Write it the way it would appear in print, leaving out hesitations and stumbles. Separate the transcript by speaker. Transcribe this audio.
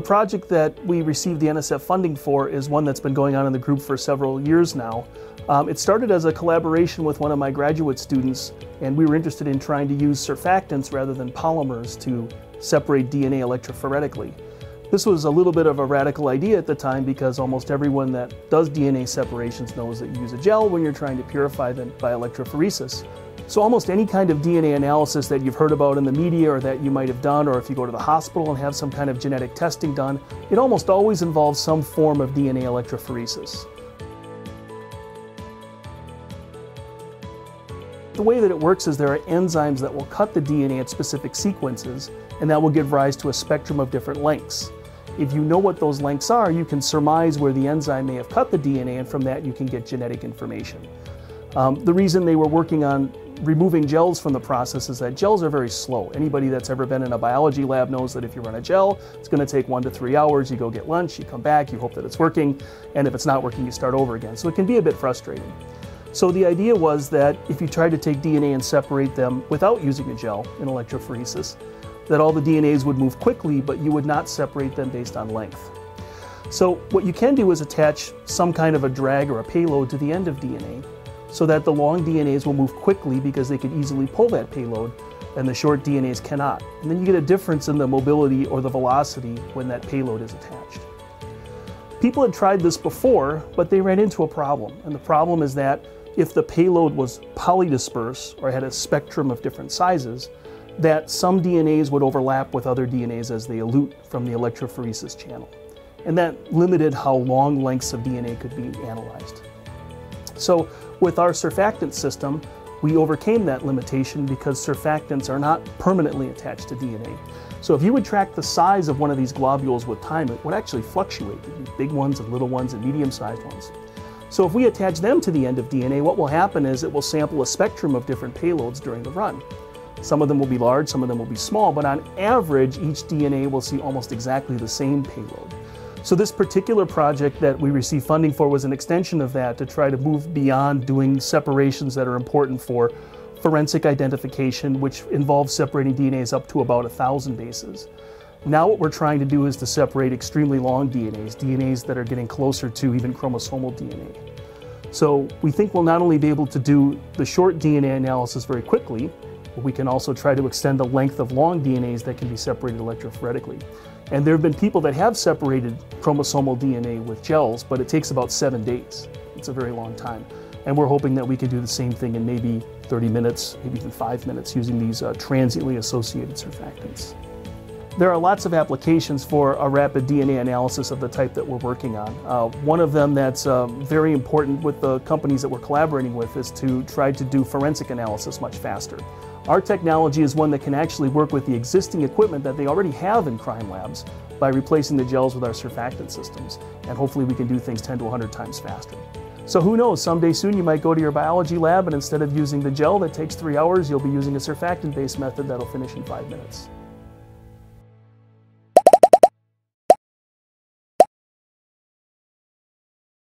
Speaker 1: project that we received the NSF funding for is one that's been going on in the group for several years now. It started as a collaboration with one of my graduate students, and we were interested in trying to use surfactants rather than polymers to separate DNA electrophoretically. This was a little bit of a radical idea at the time because almost everyone that does DNA separations knows that you use a gel when you're trying to purify them by electrophoresis. So almost any kind of DNA analysis that you've heard about in the media or that you might have done, or if you go to the hospital and have some kind of genetic testing done, it almost always involves some form of DNA electrophoresis. The way that it works is there are enzymes that will cut the DNA at specific sequences, and that will give rise to a spectrum of different lengths. If you know what those lengths are, you can surmise where the enzyme may have cut the DNA, and from that you can get genetic information. The reason they were working on removing gels from the process is that gels are very slow. Anybody that's ever been in a biology lab knows that if you run a gel, it's going to take 1 to 3 hours. You go get lunch, you come back, you hope that it's working, and if it's not working, you start over again. So it can be a bit frustrating. So the idea was that if you tried to take DNA and separate them without using a gel in electrophoresis, that all the DNAs would move quickly, but you would not separate them based on length. So what you can do is attach some kind of a drag or a payload to the end of DNA so that the long DNAs will move quickly because they can easily pull that payload and the short DNAs cannot. And then you get a difference in the mobility or the velocity when that payload is attached. People had tried this before, but they ran into a problem. And the problem is that if the payload was polydisperse or had a spectrum of different sizes, that some DNAs would overlap with other DNAs as they elute from the electrophoresis channel. And that limited how long lengths of DNA could be analyzed. So with our surfactant system, we overcame that limitation because surfactants are not permanently attached to DNA. So if you would track the size of one of these globules with time, it would actually fluctuate. There'd be big ones and little ones and medium-sized ones. So if we attach them to the end of DNA, what will happen is it will sample a spectrum of different payloads during the run. Some of them will be large, some of them will be small, but on average, each DNA will see almost exactly the same payload. So this particular project that we received funding for was an extension of that to try to move beyond doing separations that are important for forensic identification, which involves separating DNAs up to about 1,000 bases. Now what we're trying to do is to separate extremely long DNAs that are getting closer to even chromosomal DNA. So we think we'll not only be able to do the short DNA analysis very quickly, but we can also try to extend the length of long DNAs that can be separated electrophoretically. And there have been people that have separated chromosomal DNA with gels, but it takes about 7 days. It's a very long time. And we're hoping that we can do the same thing in maybe 30 minutes, maybe even 5 minutes using these transiently associated surfactants. There are lots of applications for a rapid DNA analysis of the type that we're working on. One of them that's very important with the companies that we're collaborating with is to try to do forensic analysis much faster. Our technology is one that can actually work with the existing equipment that they already have in crime labs by replacing the gels with our surfactant systems. And hopefully we can do things 10 to 100 times faster. So who knows, someday soon you might go to your biology lab and instead of using the gel that takes 3 hours, you'll be using a surfactant-based method that'll finish in 5 minutes.